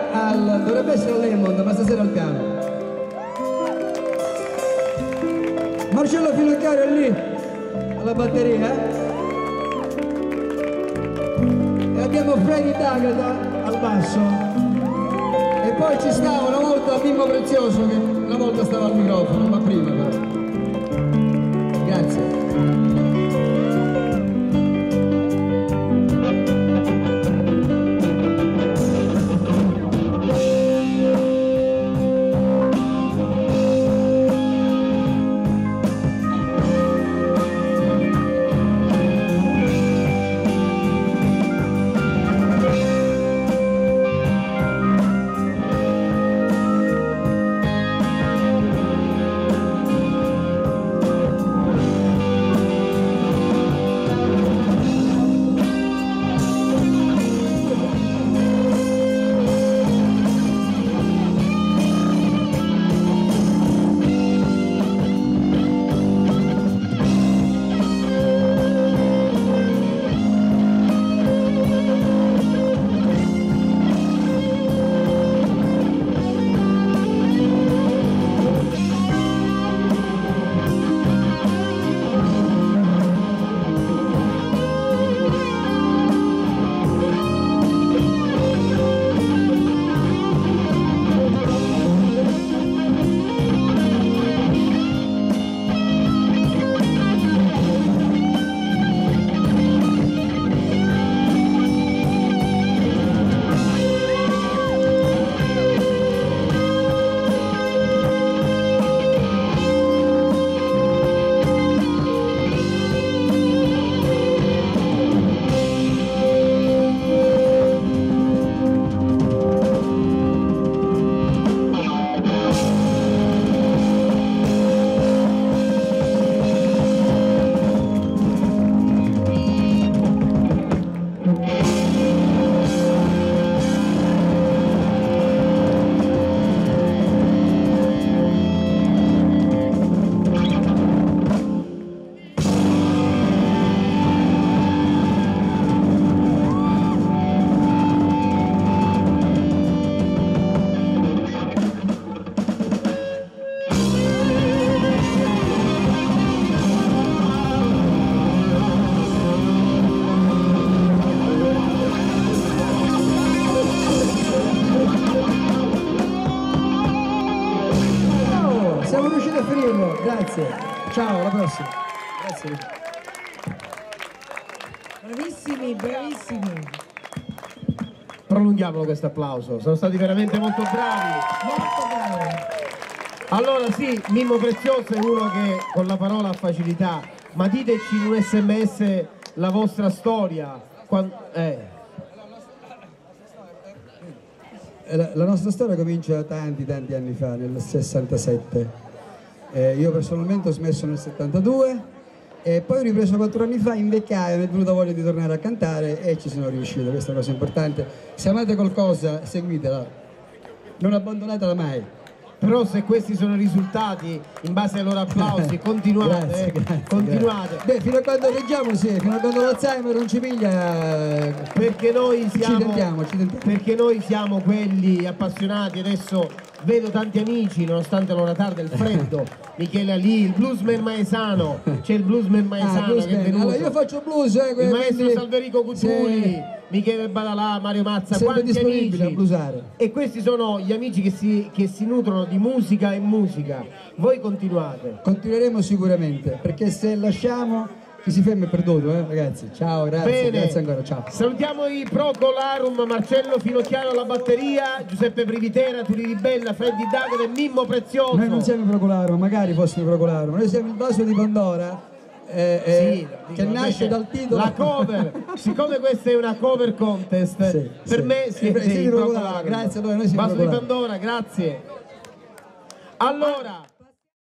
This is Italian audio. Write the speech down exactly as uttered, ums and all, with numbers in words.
al... dovrebbe essere all'Emond, ma stasera al piano. Marcello Finocchiaro è lì, alla batteria. E abbiamo Freddy D'Agata al basso. E poi ci stava una volta Mimmo Prezioso, che una volta stava al microfono, ma prima però. Grazie. Grazie, ciao, alla prossima. Grazie. Bravissimi, bravissimi. Prolunghiamolo questo applauso, sono stati veramente molto bravi. Molto bravi. Allora sì, Mimmo Prezioso è uno che con la parola ha facilità, ma diteci in un sms la vostra storia. Quando, eh. la, la nostra storia comincia tanti tanti anni fa, nel sessantasette. Eh, io personalmente ho smesso nel settantadue e poi ho ripreso quattro anni fa in vecchiaia, mi è venuta voglia di tornare a cantare e ci sono riuscito, questa è una cosa importante. Se amate qualcosa, seguitela, non abbandonatela mai. Però se questi sono i risultati, in base ai loro applausi, continuate, grazie, eh, grazie, continuate. Grazie. Beh, fino a quando leggiamo, sì, fino a quando l'Alzheimer non ci piglia, perché noi siamo, ci tentiamo, ci tentiamo. Perché noi siamo quelli appassionati. Adesso vedo tanti amici, nonostante l'ora tarda, il freddo, Michele Ali, il bluesman maesano, c'è il bluesman maesano ah, bluesman. che è venuto. Allora io faccio blues, eh, il maestro quindi... Salverico Cutuli, sì. Michele Badalà, Mario Mazza, sempre quanti amici a bluesare. E questi sono gli amici che si, che si nutrono di musica e musica. Voi continuate. Continueremo sicuramente, perché se lasciamo chi si ferma è perduto, eh, ragazzi. Ciao, grazie, Bene. grazie ancora, ciao. Salutiamo i Procolarum, Marcello Finocchiaro alla batteria, Giuseppe Privitera, Turi Di Bella, Freddy D'Agata e Mimmo Prezioso. Noi non siamo i Procolarum, magari fossimo i Procolarum, noi siamo il vaso di Pandora. Eh, eh, sì, che dico, nasce dal titolo. La cover, siccome questa è una cover contest, sì, per sì. me siete sì, i Procolarum. Grazie, allora noi siamo Vaso di Pandora, grazie. Allora